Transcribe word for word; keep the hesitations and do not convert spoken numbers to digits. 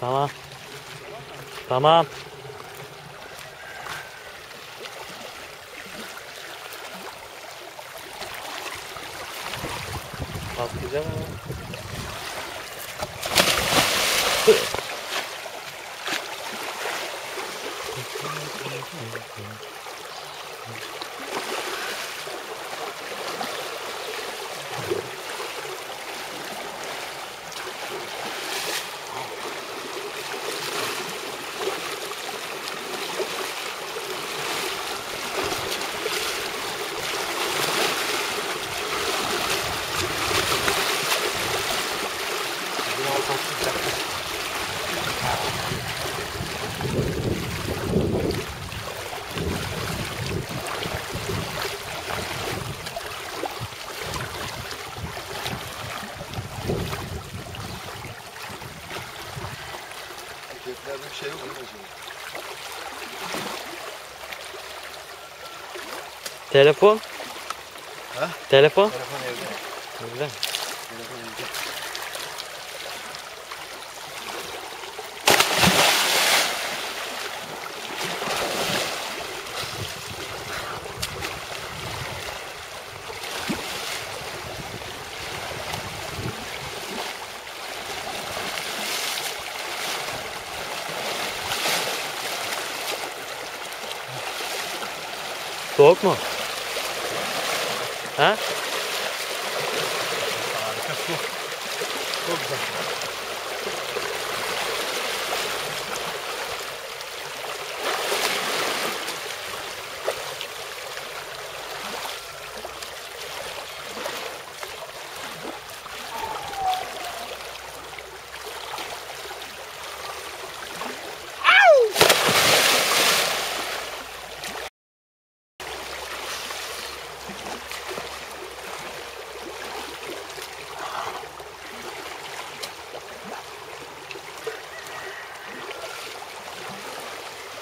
Tamam. Tamam. Patlayacak ama. Ceplerde bir şey yok mu acaba? Telefon? Ha? Telefon? Telefon evde. Güzel. Telefon evde. Soğuk mu? Ha? Harika su. Çok güzel.